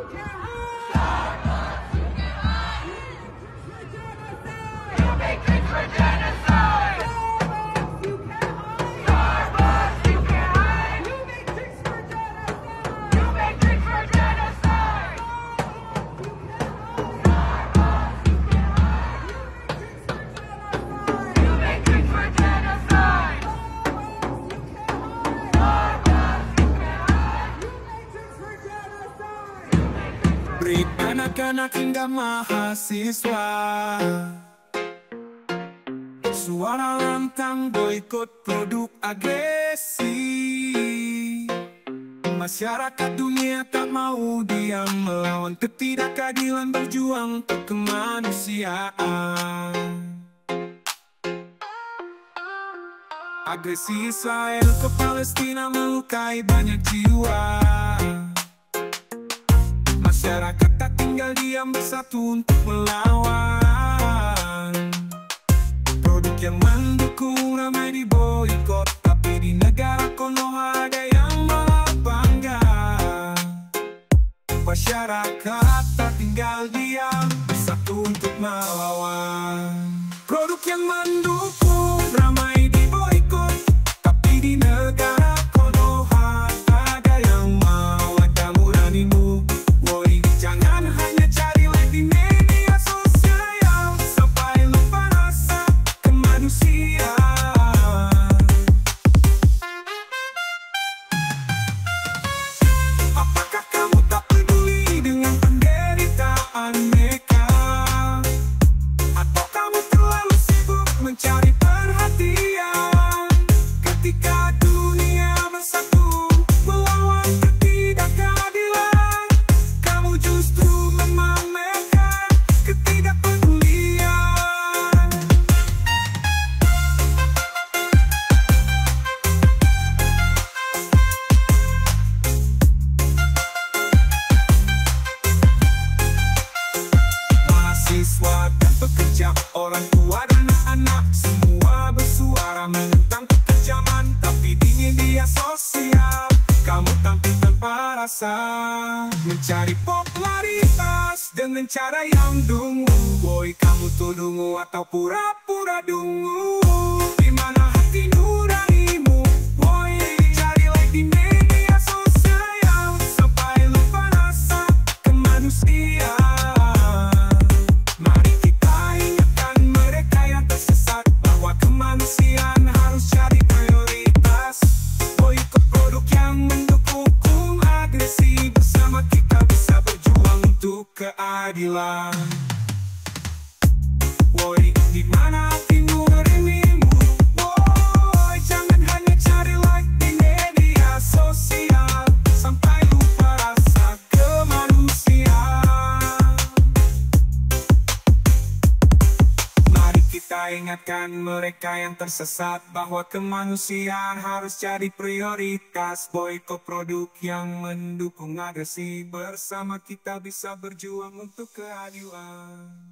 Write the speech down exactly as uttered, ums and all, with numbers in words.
Beri anak-anak hingga mahasiswa suara lantang boikot produk agresi. Masyarakat dunia tak mau diam melawan ketidakadilan, berjuang untuk kemanusiaan. Agresi Israel ke Palestina melukai banyak jiwa. Masyarakat tak tinggal diam, bersatu untuk melawan. Produk yang mendukung ramai diboikot, tapi di negara Konoha ada yang malah bangga. Masyarakat tak tinggal diam, bersatu untuk melawan. Produk yang mendukung ramai diboikot, tapi di negara Konoha ada yang melawan. Kamu ranimu, woi, jangan hanya cari like di media sosial sampai lupa rasa kemanusiaan. Apakah kamu tak peduli dengan penderitaan mereka? Atau kamu terlalu sibuk mencari perhatian ketika dunia bersatu melawan ketidakadilan? Kamu justru memamerkan ketidakpedulian. Mahasiswa dan pekerja, orang tua dan anak, semua bersuara menentang kekejaman. Tapi di media sosial kamu tampil tanpa rasa, mencari popularitas dengan cara yang dungu. Boy, kamu tuh dungu atau pura-pura dungu? Di mana hati nuranimu? Boy, cari like di media sosial sampai lupa rasa kemanusiaan. Mari kita ingatkan mereka yang tersesat bahwa kemanusiaan harus jadi prioritas. Boikot produk yang mendukung agresi, bersama kita bisa berjuang untuk keadilan. Woi, di mana hati nuranimu? Woi, jangan hanya cari like di media sosial sampai lupa rasa kemanusiaan. Mari kita ingatkan mereka yang tersesat bahwa kemanusiaan harus jadi prioritas. Boikot produk yang mendukung agresi, bersama kita bisa berjuang untuk keadilan.